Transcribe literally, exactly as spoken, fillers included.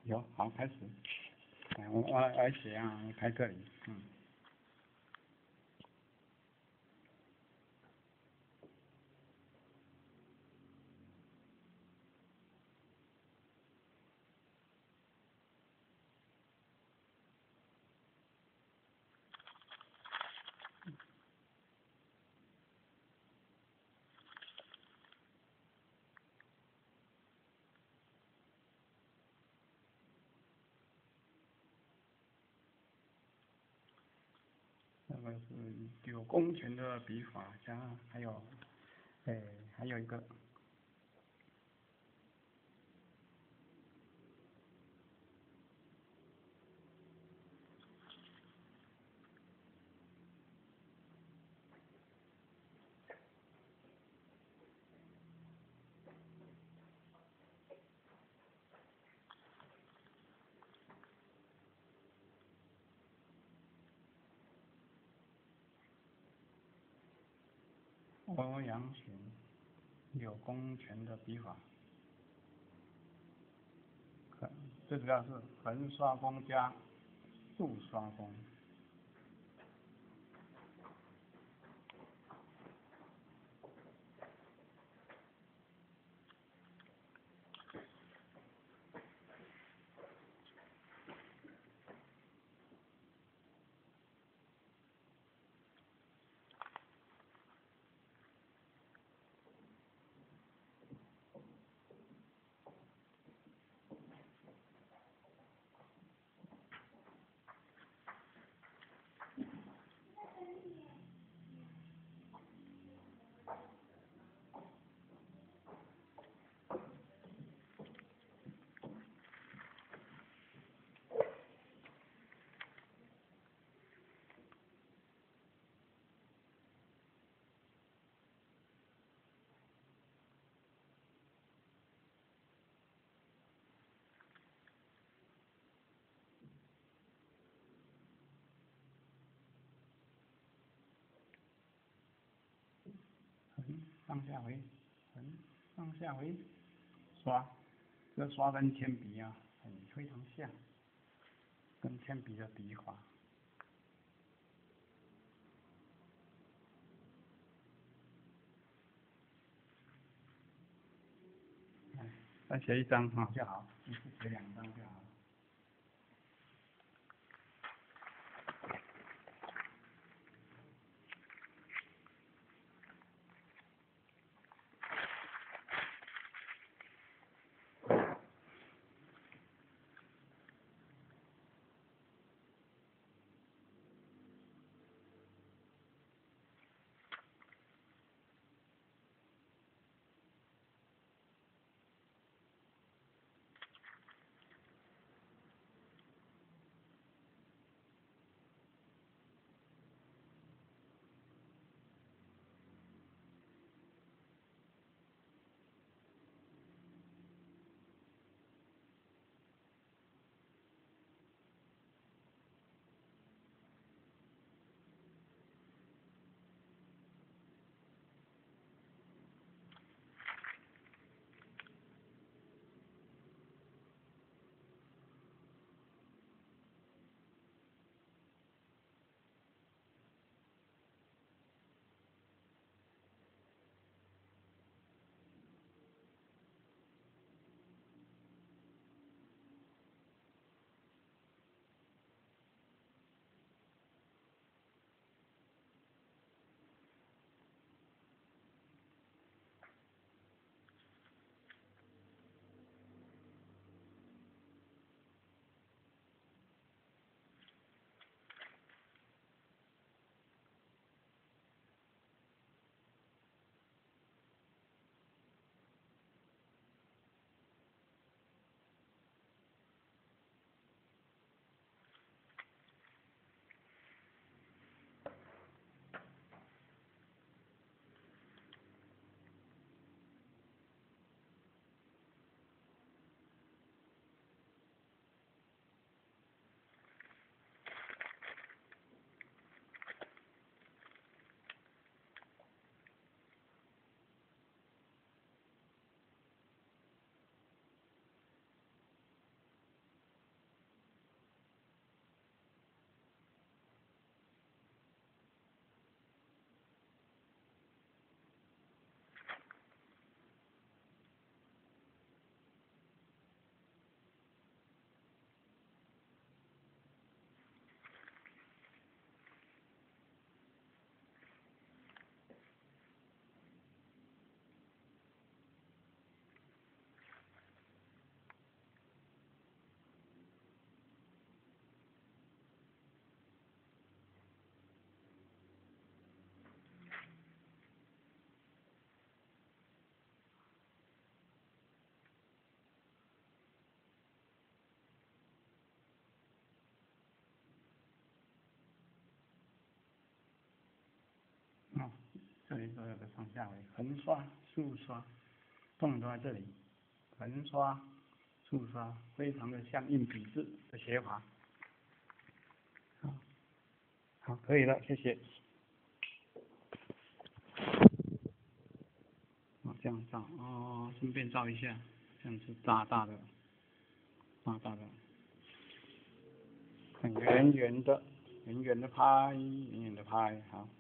有，好，开始。哎，我我来写啊，我开这里，嗯。那个是有公权的笔法，加还有，哎，还有一个。欧阳询有公权的笔法，最主要是横刷弓加竖刷弓。上下回，横上下回刷，这刷跟铅笔啊，很非常像，跟铅笔的笔法。再写一张哈就好，一次写两张就好了。 哦，这里都有个上下围，横刷、竖刷，重点都在这里，横刷、竖刷，非常的像硬笔字的写法。好，好，可以了，谢谢。哦，这样照哦，顺便照一下，这样是大大的，大大的，很圆圆的，圆圆的拍，圆圆的拍，好。